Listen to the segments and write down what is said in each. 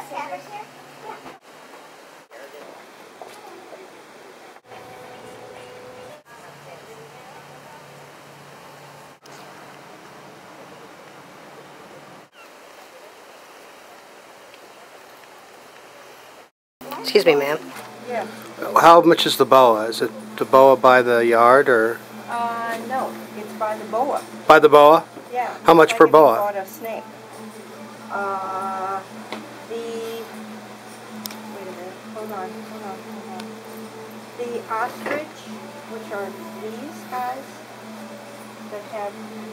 Excuse me, ma'am. Yeah. How much is the boa? Is it the boa by the yard or? No, it's by the boa. By the boa? Yeah. How much per boa? I bought a snake. Wait a minute. Hold on. The ostrich, which are these guys that have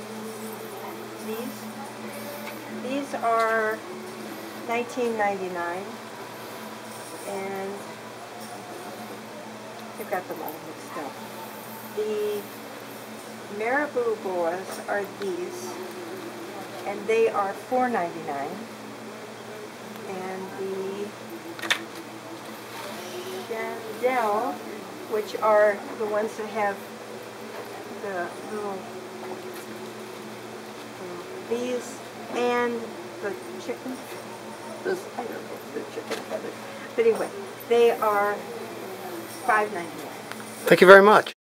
these are $19.99, and I've got them all mixed up. The marabou boas are these, and they are $4.99. And the Chandelle, which are the ones that have the little these and the chicken. Those, I don't know if they're chicken feathers, but anyway, they are $5.99. Thank you very much.